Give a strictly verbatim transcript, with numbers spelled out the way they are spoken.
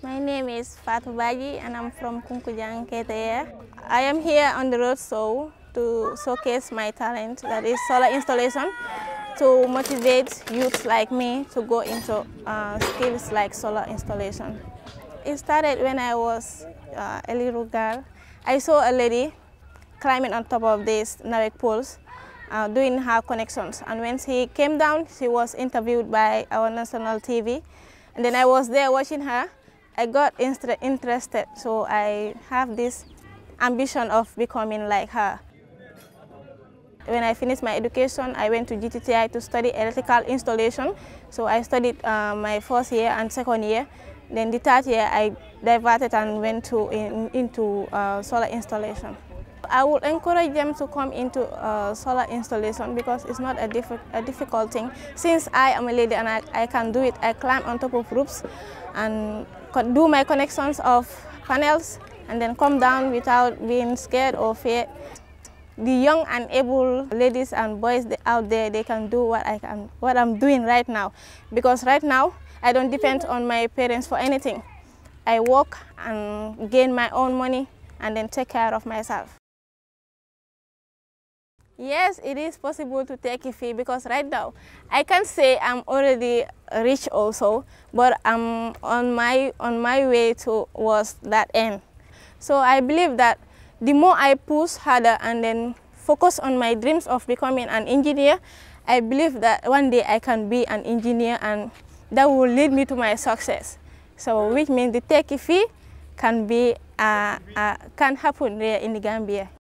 My name is Fatou Badjie and I'm from Kunkujang, K T A. I am here on the roadshow to showcase my talent, that is solar installation, to motivate youths like me to go into uh, skills like solar installation. It started when I was uh, a little girl. I saw a lady climbing on top of these Narek poles, uh, doing her connections. And when she came down, she was interviewed by our national T V. And then I was there watching her. I got interested, so I have this ambition of becoming like her. When I finished my education, I went to G T T I to study electrical installation. So I studied uh, my first year and second year. Then the third year, I diverted and went to, in, into uh, solar installation. I would encourage them to come into uh, solar installation because it's not a, diff a difficult thing. Since I am a lady and I, I can do it, I climb on top of roofs and do my connections of panels and then come down without being scared or fear. The young and able ladies and boys out there, they can do what I can, what I'm doing right now. Because right now, I don't depend on my parents for anything. I work and gain my own money and then take care of myself. Yes, it is possible to take a fee because right now, I can say I'm already rich also, but I'm on my, on my way towards that end. So I believe that the more I push harder and then focus on my dreams of becoming an engineer, I believe that one day I can be an engineer and that will lead me to my success. So which means the Tekki Fii can be, uh, uh, can happen there in the Gambia.